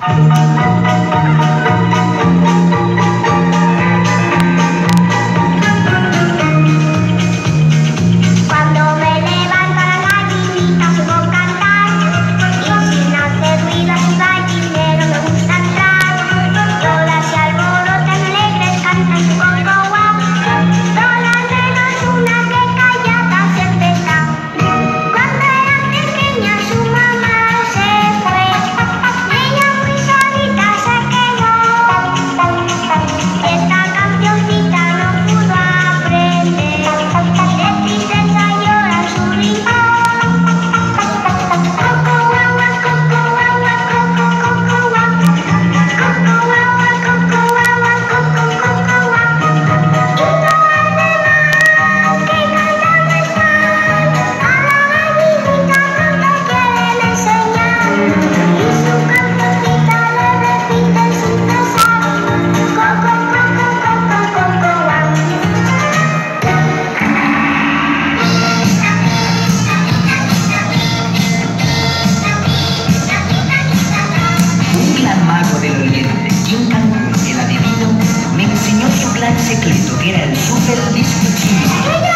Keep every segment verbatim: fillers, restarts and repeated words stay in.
secreto que era el super disco chino.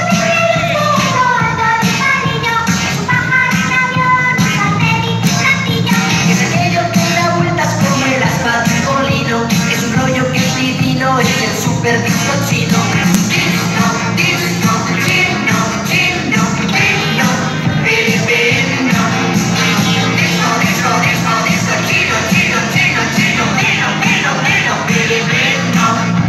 Es aquello que da vueltas como el asfalto, es un rollo que es divino, es el super disco chino. Disco, disco, chino, chino, chino, filipino. Disco, disco, disco, disco, chino, chino, chino, chino, chino, chino, chino, filipino.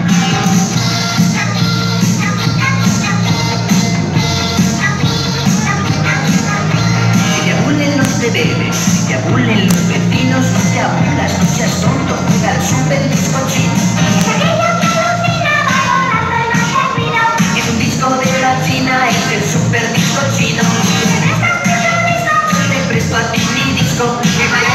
Te bebes, si te abulen los vecinos, no te abulas, no seas tonto, juega al super disco chino. Es aquello que alucina, va volando y no se olvida. Es un disco de la China, es el super disco chino. ¿Me prestas tu disco? Yo te presto a ti mi disco, que